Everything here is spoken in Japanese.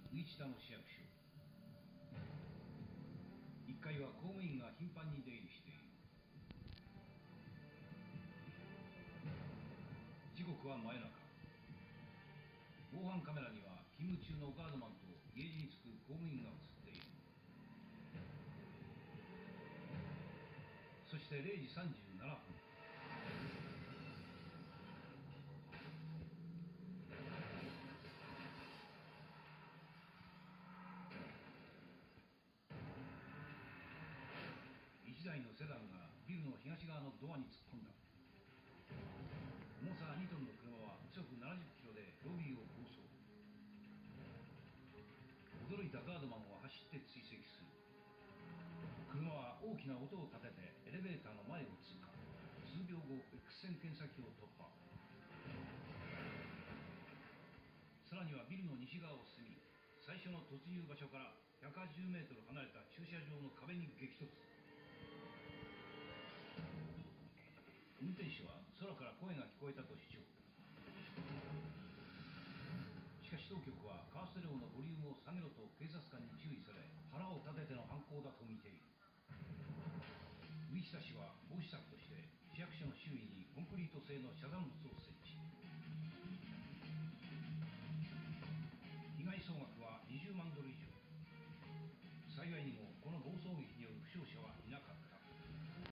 ウィチタの市役所。1階は公務員が頻繁に出入りしている。時刻は真夜中。防犯カメラには勤務中のガードマンと家路に着く公務員が映っている。そして0時37分。1台のセダンがビルの東側のドアに突っ込んだ。重さ2トンの車は時速70キロでロビーを暴走。驚いたガードマンは走って追跡する。車は大きな音を立ててエレベーターの前を通過。数秒後 X 線検査機を突破。さらにはビルの西側を進み、最初の突入場所から180メートル離れた駐車場の壁に激突。運転手は空から声が聞こえたと主張。しかし当局はカーステレオのボリュームを下げろと警察官に注意され、腹を立てての犯行だと見ている。ウィチタ氏は防止策として市役所の周囲にコンクリート製の遮断物を設置。被害総額